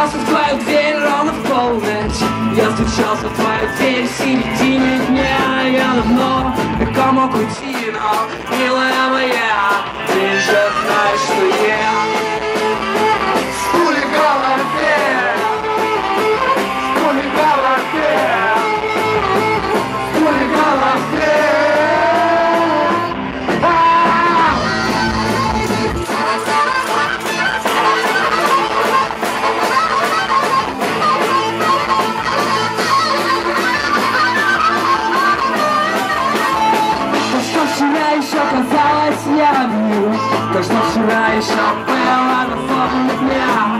стучался в твою дверь ровно в полночь. Я стучался в твою дверь в середине дня. Я давно легко мог уйти, но, милая моя, ты же знаешь, что я с пулей в голове, с пулей в голове, с пулей в голове. Вчера еще казалось, я люблю то, что вчера еще было до самого дня.